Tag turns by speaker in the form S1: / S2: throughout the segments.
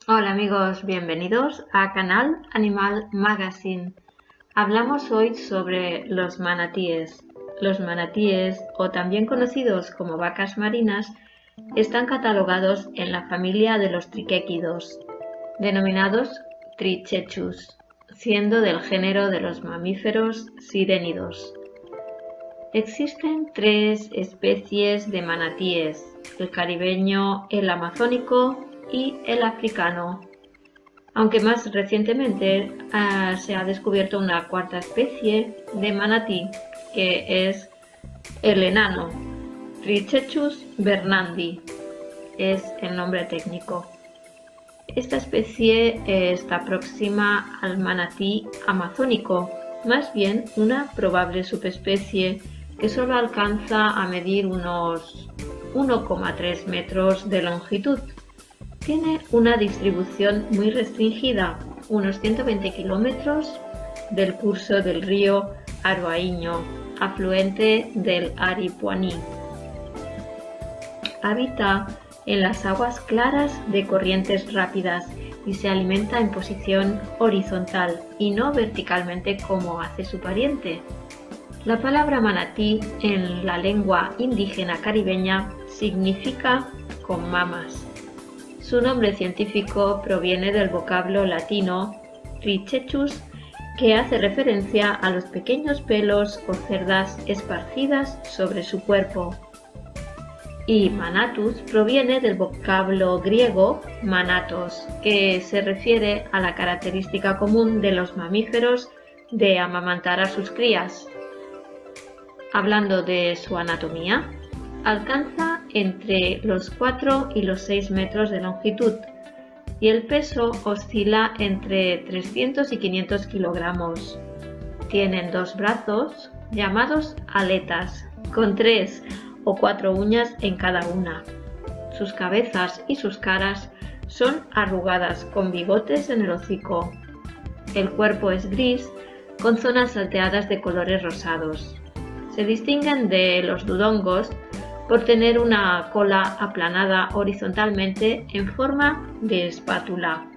S1: Hola amigos, bienvenidos a Canal Animal Magazine. Hablamos hoy sobre los manatíes. Los manatíes, o también conocidos como vacas marinas, están catalogados en la familia de los triquéquidos, denominados Trichechus, siendo del género de los mamíferos sirénidos. Existen tres especies de manatíes: el caribeño, el amazónico y el africano, aunque más recientemente se ha descubierto una cuarta especie de manatí, que es el enano, Trichechus bernardi, es el nombre técnico. Esta especie está próxima al manatí amazónico, más bien una probable subespecie que solo alcanza a medir unos 1,3 metros de longitud. Tiene una distribución muy restringida, unos 120 kilómetros del curso del río Aroaiño, afluente del Aripuaní. Habita en las aguas claras de corrientes rápidas y se alimenta en posición horizontal y no verticalmente como hace su pariente. La palabra manatí en la lengua indígena caribeña significa con mamas. Su nombre científico proviene del vocablo latino trichechus, que hace referencia a los pequeños pelos o cerdas esparcidas sobre su cuerpo. Y manatus proviene del vocablo griego manatos, que se refiere a la característica común de los mamíferos de amamantar a sus crías. Hablando de su anatomía, alcanza entre los 4 y los 6 metros de longitud y el peso oscila entre 300 y 500 kilogramos. Tienen dos brazos llamados aletas, con 3 o 4 uñas en cada una. Sus cabezas y sus caras son arrugadas con bigotes en el hocico. El cuerpo es gris con zonas salteadas de colores rosados. Se distinguen de los dudongos por tener una cola aplanada horizontalmente en forma de espátula,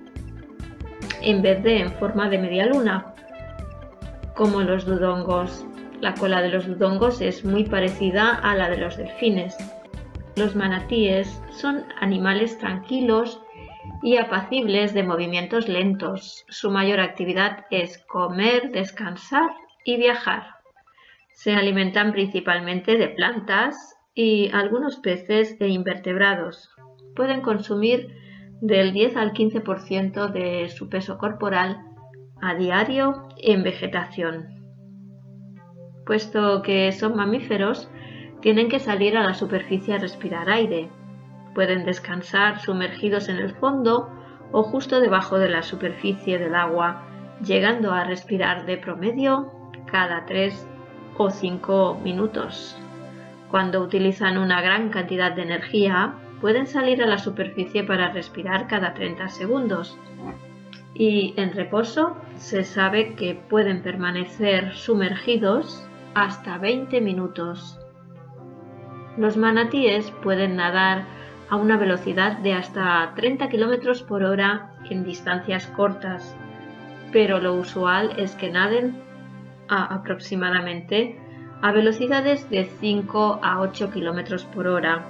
S1: en vez de en forma de media luna, como los dudongos. La cola de los dudongos es muy parecida a la de los delfines. Los manatíes son animales tranquilos y apacibles de movimientos lentos. Su mayor actividad es comer, descansar y viajar. Se alimentan principalmente de plantas y algunos peces e invertebrados. Pueden consumir del 10 al 15% de su peso corporal a diario en vegetación. Puesto que son mamíferos, tienen que salir a la superficie a respirar aire. Pueden descansar sumergidos en el fondo o justo debajo de la superficie del agua, llegando a respirar de promedio cada 3 o 5 minutos. Cuando utilizan una gran cantidad de energía, pueden salir a la superficie para respirar cada 30 segundos. Y en reposo se sabe que pueden permanecer sumergidos hasta 20 minutos. Los manatíes pueden nadar a una velocidad de hasta 30 km por hora en distancias cortas, pero lo usual es que naden aproximadamente a velocidades de 5 a 8 km por hora.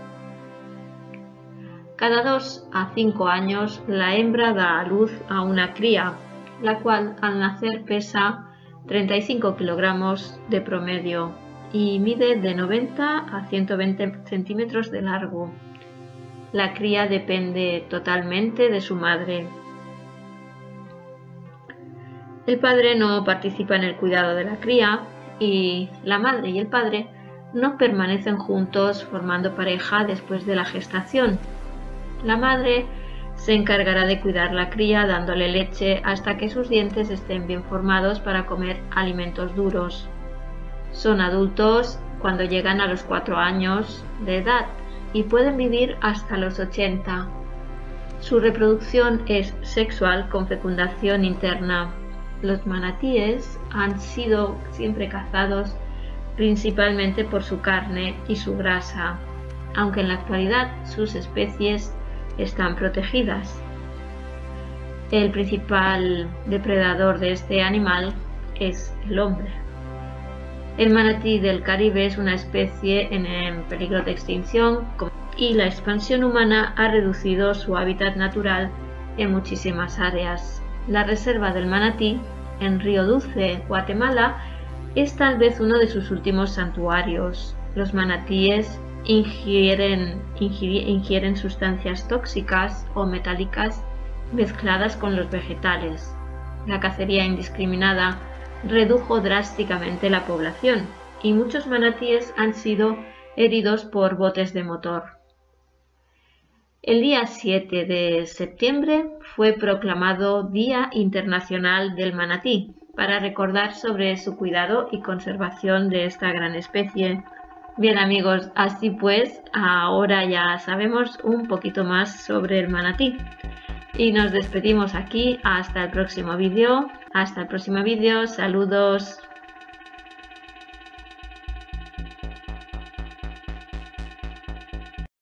S1: Cada 2 a 5 años la hembra da a luz a una cría, la cual al nacer pesa 35 kilogramos de promedio y mide de 90 a 120 centímetros de largo. La cría depende totalmente de su madre. El padre no participa en el cuidado de la cría y la madre y el padre no permanecen juntos formando pareja después de la gestación. La madre se encargará de cuidar la cría dándole leche hasta que sus dientes estén bien formados para comer alimentos duros. Son adultos cuando llegan a los 4 años de edad y pueden vivir hasta los 80. Su reproducción es sexual con fecundación interna. Los manatíes han sido siempre cazados principalmente por su carne y su grasa, aunque en la actualidad sus especies están protegidas. El principal depredador de este animal es el hombre. El manatí del Caribe es una especie en peligro de extinción y la expansión humana ha reducido su hábitat natural en muchísimas áreas. La reserva del manatí en Río Dulce, Guatemala, es tal vez uno de sus últimos santuarios. Los manatíes ingieren sustancias tóxicas o metálicas mezcladas con los vegetales. La cacería indiscriminada redujo drásticamente la población y muchos manatíes han sido heridos por botes de motor. El día 7 de septiembre fue proclamado Día Internacional del Manatí para recordar sobre su cuidado y conservación de esta gran especie. Bien amigos, así pues, ahora ya sabemos un poquito más sobre el manatí. Y nos despedimos aquí hasta el próximo vídeo. Hasta el próximo vídeo. Saludos.